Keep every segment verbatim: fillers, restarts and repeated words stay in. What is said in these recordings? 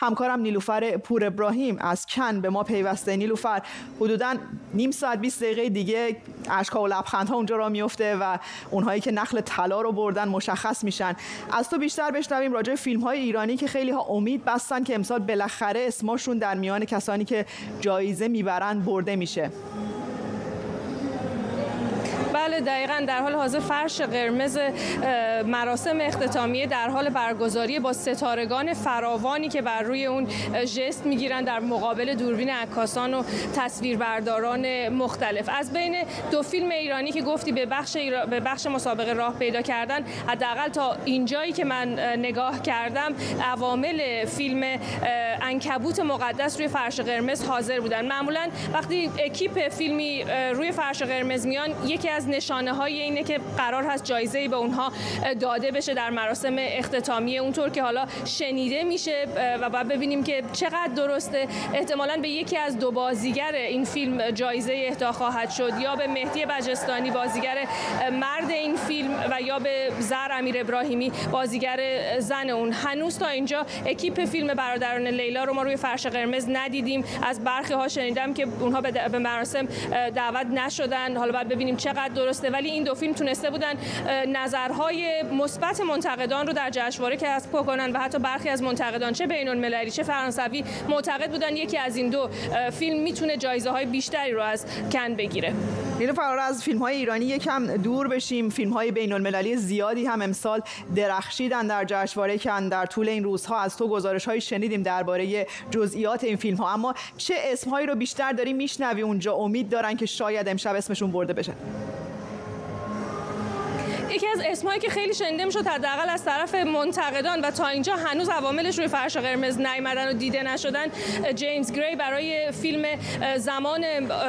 همکارم نیلوفر پور ابراهیم از کن به ما پیوسته. نیلوفر، حدوداً نیم ساعت بیست دقیقه دیگه اشک‌ها و لبخندها اونجا را میفته و اونهایی که نخل طلا رو بردن مشخص میشن. از تو بیشتر بشنویم راجع به فیلم‌های ایرانی که خیلی ها امید بستن که امسال بالاخره اسمشون در میان کسانی که جایزه میبرن برده میشه. بله دقیقاً، در حال حاضر فرش قرمز مراسم اختتامیه در حال برگزاری با ستارگان فراوانی که بر روی اون ژست میگیرن در مقابل دوربین عکاسان و تصویربرداران مختلف. از بین دو فیلم ایرانی که گفتی به بخش ایرا... به بخش مسابقه راه پیدا کردن، حداقل تا اینجایی که من نگاه کردم عوامل فیلم عنکبوت مقدس روی فرش قرمز حاضر بودن. معمولاً وقتی اکیپ فیلمی روی فرش قرمز میان، یکی از نشانه های اینه که قرار هست جایزه‌ای به اونها داده بشه در مراسم اختتامیه، اونطور که حالا شنیده میشه و بعد ببینیم که چقدر درسته. احتمالاً به یکی از دو بازیگر این فیلم جایزه اهدا خواهد شد، یا به مهدی بجستانی بازیگر مرد این فیلم و یا به زهر امیر ابراهیمی بازیگر زن اون. هنوز تا اینجا اکیپ فیلم برادران لیلا رو ما روی فرش قرمز ندیدیم. از برخی ها شنیدم که اونها به مراسم دعوت نشدن، حالا بعد ببینیم چقدر درسته. ولی این دو فیلم تونسته بودن نظرهای مثبت منتقدان رو در جشنواره کسب کنن و حتی برخی از منتقدان چه بین‌المللی چه فرانسوی معتقد بودن یکی از این دو فیلم میتونه جایزه‌های بیشتری رو از کن بگیره. نیلوفر، از فیلم‌های ایرانی یکم دور بشیم. فیلم‌های بین‌المللی زیادی هم امسال درخشیدن در جشنواره کن. در طول این روزها از تو گزارش‌هایی شنیدیم درباره جزئیات این فیلم‌ها، اما چه اسم‌هایی رو بیشتر داری میشنوی اونجا امید دارن که شاید امشب اسمشون برده بشه؟ یکی از اسمایی که خیلی شنیده میشد حداقل از طرف منتقدان و تا اینجا هنوز عواملش روی فرش قرمز نیامدن و دیده نشدن، جیمز گری برای فیلم زمان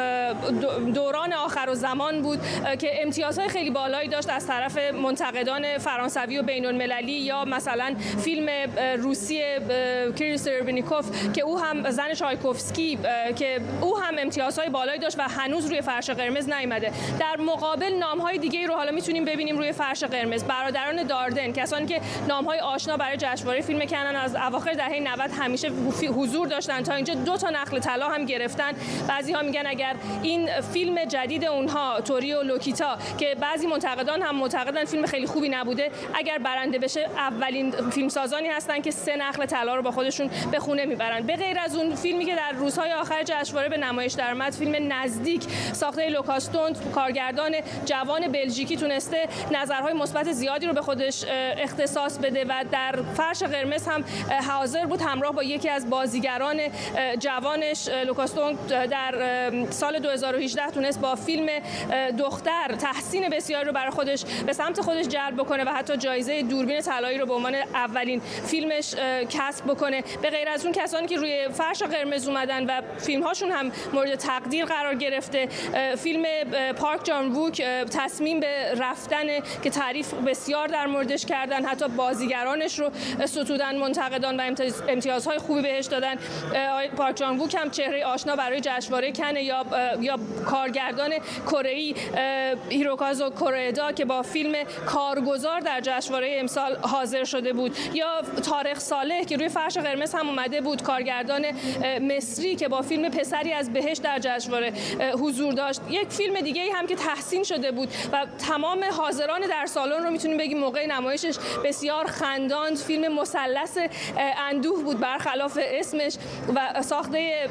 دوران آخرالزمان بود که امتیازهای خیلی بالایی داشت از طرف منتقدان فرانسوی و بین‌المللی. یا مثلا فیلم روسی کریس ربینیکوف که او هم زن چایکوفسکی که او هم امتیازهای بالایی داشت و هنوز روی فرش قرمز نیامده. در مقابل نام‌های دیگه‌ای رو حالا میتونیم ببینیم روی فرش قرمز. برادران داردن، کسانی که نام‌های آشنا برای جشنواره فیلم کن از اواخر دهه نود همیشه حضور داشتن، تا اینجا دو تا نخل طلا هم گرفتن. بعضی‌ها میگن اگر این فیلم جدید اونها توریو لوکیتا که بعضی منتقدان هم معتقدن فیلم خیلی خوبی نبوده، اگر برنده بشه اولین فیلمسازانی هستن که سه نخل طلا رو با خودشون به خونه میبرن. به غیر از اون فیلمی که در روزهای آخر جشنواره به نمایش درآمد، فیلم نزدیک ساخته لوکاس تونت، کارگردان جوان بلژیکی، تونسته نظرهای مثبت زیادی رو به خودش اختصاص بده و در فرش قرمز هم حاضر بود همراه با یکی از بازیگران جوانش. لوکاس تونت در سال دو هزار و هجده تونست با فیلم دختر تحسین بسیاری رو برای خودش به سمت خودش جلب بکنه و حتی جایزه دوربین طلایی رو به عنوان اولین فیلمش کسب بکنه. به غیر از اون کسانی که روی فرش قرمز اومدن و فیلم‌هاشون هم مورد تقدیر قرار گرفته، فیلم پارک جان ووک تصمیم به رفتن که تعریف بسیار در موردش کردن، حتی بازیگرانش رو ستودن منتقدان و امتیازهای خوبی بهش دادن. پارک جان ووک هم چهره آشنا برای جشنواره کن، یا یا کارگردان کره‌ای هیروکازو کوریدا که با فیلم کارگزار در جشنواره امسال حاضر شده بود، یا طارق صالح که روی فرش قرمز هم اومده بود، کارگردان مصری که با فیلم پسری از بهشت در جشنواره حضور داشت. یک فیلم دیگه هم که تحسین شده بود و تمام حاضران در سالن رو میتونیم بگیم موقع نمایشش بسیار خنداند. فیلم مثلث اندوه بود برخلاف اسمش و ساخته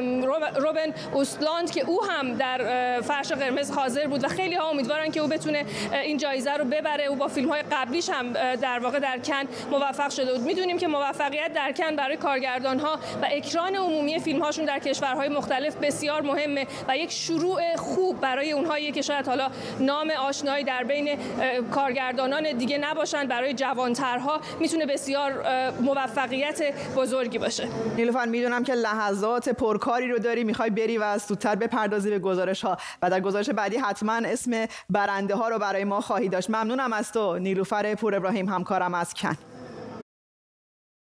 روبن اوستلاند که او هم در فرش قرمز حاضر بود و خیلی ها امیدوارن که او بتونه این جایزه رو ببره. او با فیلم های قبلیش هم در واقع در کن موفق شده بود. میدونیم که موفقیت در کن برای کارگردان ها و اکران عمومی فیلم هاشون در کشورهای مختلف بسیار مهمه و یک شروع خوب برای اونهایی که شاید حالا نام آشنایی در بین کارگردانان دیگه نباشن، برای جوانترها میتونه بسیار موفقیت بزرگی باشه. نیلوفر، میدونم که لحظات پرکاری رو داری، میخوای بری و زودتر بپردازی به گزارش ها و در گزارش بعدی حتما اسم برنده ها رو برای ما خواهی داشت. ممنونم از تو نیلوفر پور ابراهیم، همکارم از کن.